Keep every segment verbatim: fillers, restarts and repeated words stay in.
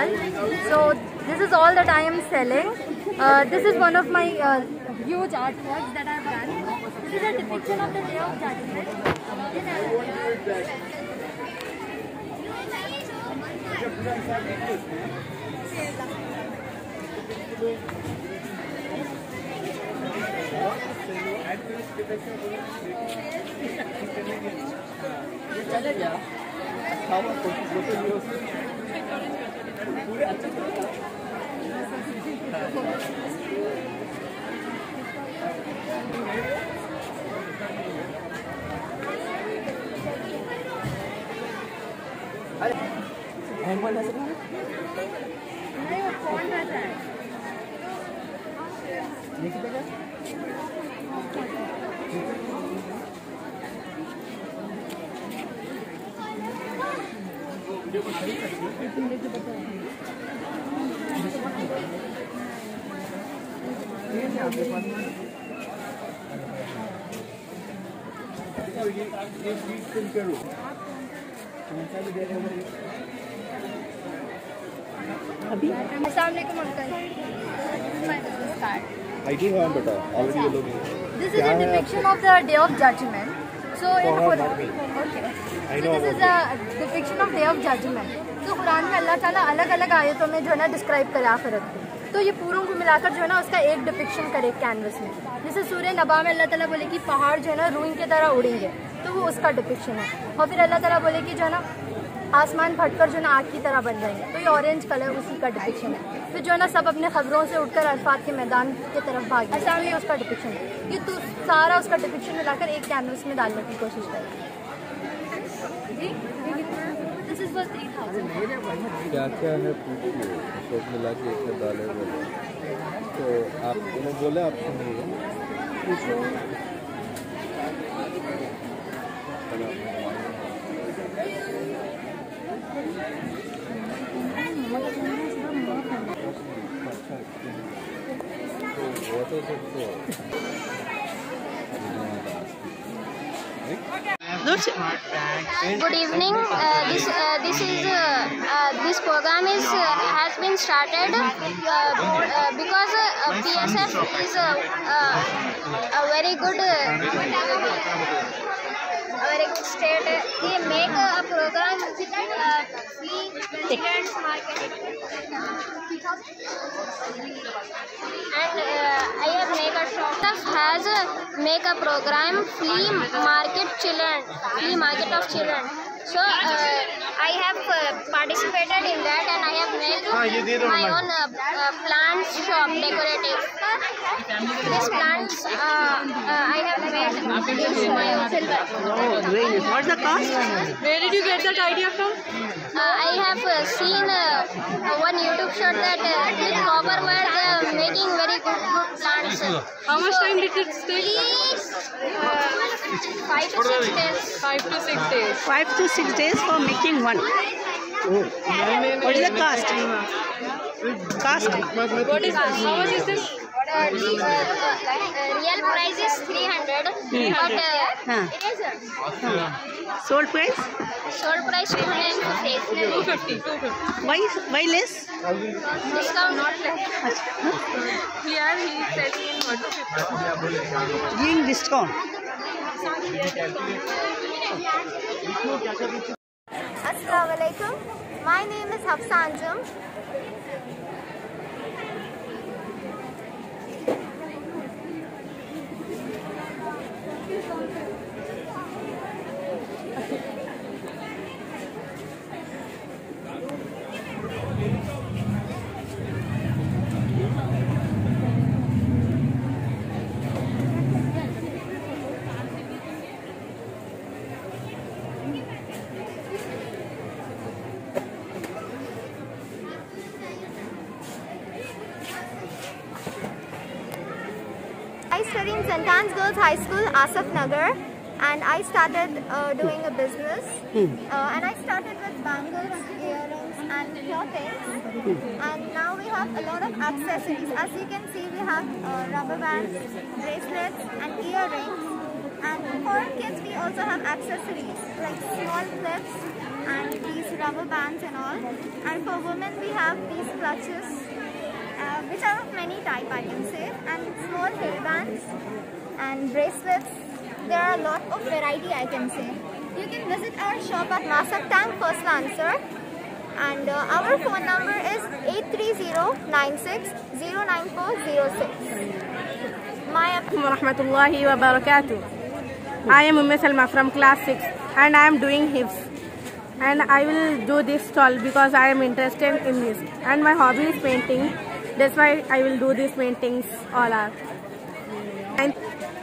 Saal. So this is all that I am selling. Uh, this is one of my uh, huge artworks that I have done. This is a depiction of the Day of Judgment. Assalamualaikum uncle. This is my business card. I do have beta. Already you look. This is a depiction of the Day of Judgment. So in Quran, okay. So this is a depiction of Day of Judgment. तो कुरान में अल्लाह ताला अलग अलग आयतों में जो है ना डिस्क्राइब करे आखिरत को, तो ये पूरों को मिलाकर जो है ना उसका एक डिपिक्शन करे कैनवस में. जैसे सूर्य नबा में अल्लाह ताला बोले कि पहाड़ जो है ना रूई की तरह उड़ेंगे, तो वो उसका डिपिक्शन है. और फिर अल्लाह ताला बोले कि जो है ना आसमान फटकर जो है ना आग की तरह बन जाएंगे, तो ये ऑरेंज कलर उसी का डिपिक्शन है. फिर जो है ना सब अपने खबरों से उठकर अरफात के मैदान की तरफ भागे, ऐसा ये उसका डिपिक्शन है. ये तो सारा उसका डिपिक्शन मिलाकर एक कैनवस में डालने की कोशिश करें. जी this is for three thousand. क्या क्या है पूछिए, सब मिला के एक में डाले बोले तो आप उन्होंने बोले आप सुनिए पूछो. Good evening. Uh, this uh, this is uh, uh, this program is uh, has been started uh, uh, because uh, P S F is uh, uh, a very good uh, a very good state. They make a program uh, free children's market, and uh, I have made a shop has uh, make a program flea market children, flea market of children. So uh, I have uh, participated in that, and I have made my own uh, uh, plants shop decorative. These plants uh, uh, I have made in my own silver. Oh, great. What's the cost? Where did you get that idea from? Uh, I have uh, seen uh, one YouTube shot that uh, in copper where they are making very good, good plants. How much time did it take? Uh, five to six days. Five to six days. Five to six days for making one. Oh. What is the cost? Cost? What is this? How much is this? Uh, the, uh, uh, real price is three hundred, Hmm. but uh, Huh. it is uh, Sold price? sold price two hundred fifty. two fifty. two fifty. Why, why less? Discount not less. Here he is selling in one fifty. Giving discount. Assalamualaikum. My name is Hafsa Anjum. I study in Saint Anne's Girls High School, Asaf Nagar, and I started uh, doing a business. Uh, and I started with bangles, earrings, and clothing. And now we have a lot of accessories. As you can see, we have uh, rubber bands, bracelets, and earrings. And for kids, we also have accessories like small clips and these rubber bands and all. And for women, we have these clutches, uh, which are of many type, I can say, and small hairbands and bracelets. There are a lot of variety, I can say. You can visit our shop at Nasak Tank, First Lancer, and uh, our phone number is eight three zero nine six zero nine four zero six. My Warahmatullahi wabarakatuh. I am Umm Salma from class six and I am doing hifz. And I will do this stall because I am interested in this. And my hobby is painting. That's why I will do these paintings all are. And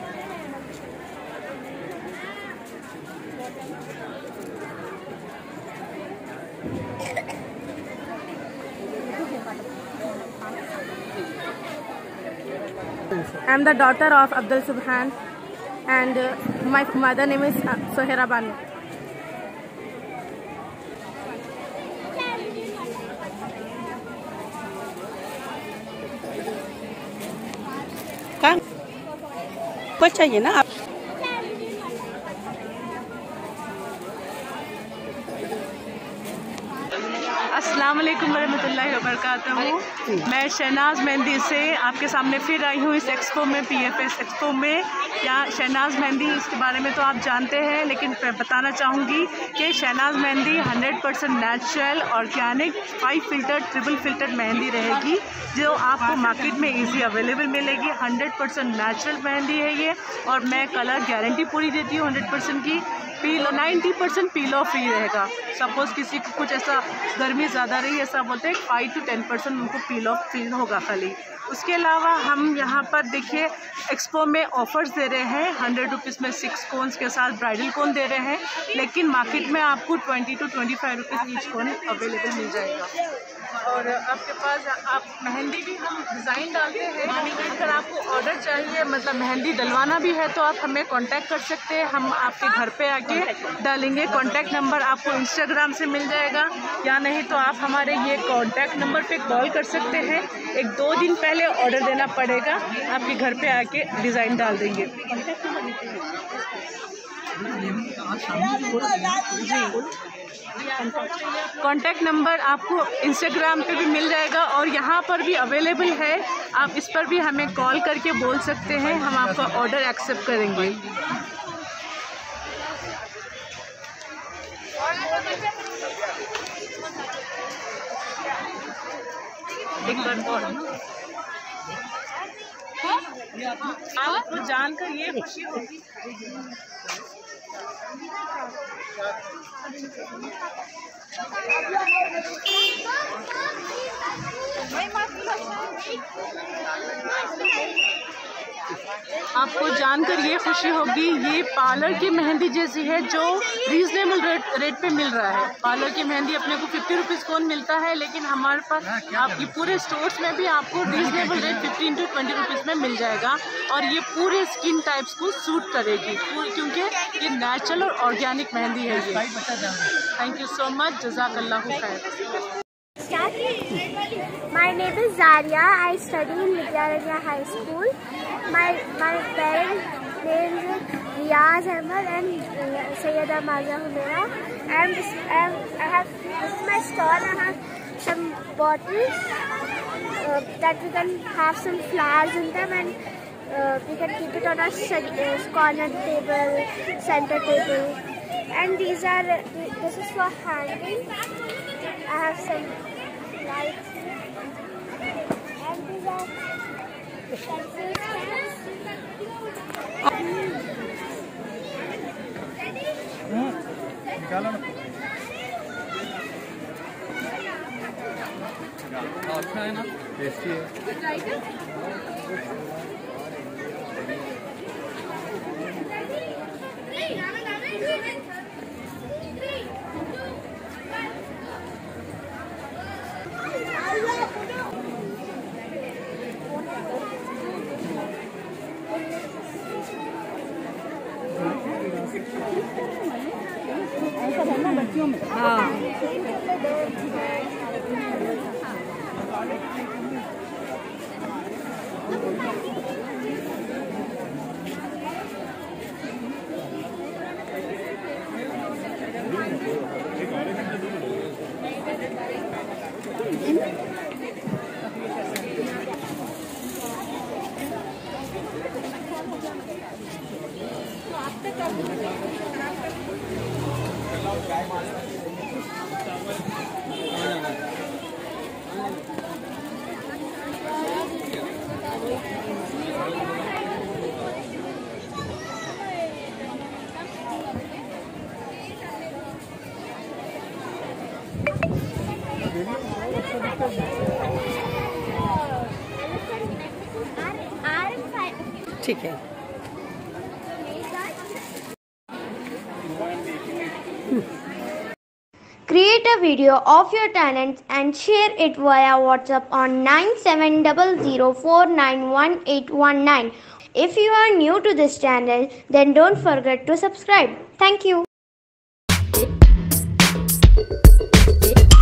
I am the daughter of Abdul Subhan, and uh, my mother name is uh, Sohera Banu. कहाँ कुछ चाहिए ना आप? अस्सलाम वालेकुम वरहमतुल्लाहि वबरकातुहू। मैं शहनाज मेहंदी से आपके सामने फिर आई हूँ इस एक्सपो में, पीएफएस एक्सपो में। यहाँ शहनाज मेहंदी, इसके बारे में तो आप जानते हैं, लेकिन मैं बताना चाहूँगी कि शहनाज मेहंदी hundred percent natural organic five filter triple filter मेहंदी रहेगी, जो आपको मार्केट में इजी अवेलेबल मिलेगी। हंड्रेड परसेंट नेचुरल मेहंदी है ये, और मैं कलर गारंटी पूरी देती हूँ हंड्रेड परसेंट की। पील नाइन्टी परसेंट पीलो फ्री रहेगा। सपोज़ किसी को कुछ ऐसा गर्मी ज़्यादा रही, ऐसा बोलते हैं फाइव टू टेन परसेंट उनको पील ऑफ फील होगा खाली। उसके अलावा हम यहाँ पर देखिए एक्सपो में ऑफ़र्स दे रहे हैं। हंड्रेड रुपीज़ में सिक्स कोन्स के साथ ब्राइडल कोन दे रहे हैं, लेकिन मार्केट में आपको twenty two twenty five rupees each cone available मिल जाएगा। और आपके पास आप मेहंदी भी हम डिज़ाइन डालते हैं। अगर आपको ऑर्डर चाहिए, मतलब मेहंदी डलवाना भी है, तो आप हमें कांटेक्ट कर सकते हैं। हम आपके घर पे आके डालेंगे। कांटेक्ट नंबर आपको इंस्टाग्राम से मिल जाएगा, या नहीं तो आप हमारे ये कांटेक्ट नंबर पे कॉल कर सकते हैं। एक दो दिन पहले ऑर्डर देना पड़ेगा, आपके घर पे आके डिज़ाइन डाल देंगे। जी, कॉन्टैक्ट नंबर आपको इंस्टाग्राम पे भी मिल जाएगा और यहाँ पर भी अवेलेबल है। आप इस पर भी हमें कॉल करके बोल सकते हैं, हम आपका ऑर्डर एक्सेप्ट करेंगे। एक बार और आपको जानकर ये खुशी होगी। आपको जानकर ये खुशी होगी, ये पार्लर की मेहंदी जैसी है जो रीजनेबल रेट रेट पे मिल रहा है। पार्लर की मेहंदी अपने को फिफ्टी रुपीज़ कौन मिलता है, लेकिन हमारे पास आपकी पूरे स्टोर्स में भी आपको reasonable rate fifteen to twenty rupees में मिल जाएगा। और ये पूरे स्किन टाइप्स को सूट करेगी, क्योंकि ये नेचुरल और ऑर्गेनिक मेहंदी है ये। थैंक यू सो मच, जज़ाकल्लाहु खैर। My name is Zaria. I study in Vidyaranya High School. My my parents' names are Riyaz Ahmed and uh, Sayyida Maza Humaira. And um, I have this is my stall. I have some bottles uh, that we can have some flowers in them, and uh, we can keep it on our uh, corner table, center table. And these are this is for hanging. I have some lights. And these are pencil stands. अच्छा है ना, tasty है। ठीक है। Create a video of your talents and share it via WhatsApp on nine seven zero zero four nine one eight one nine. If you are new to this channel, then don't forget to subscribe. Thank you.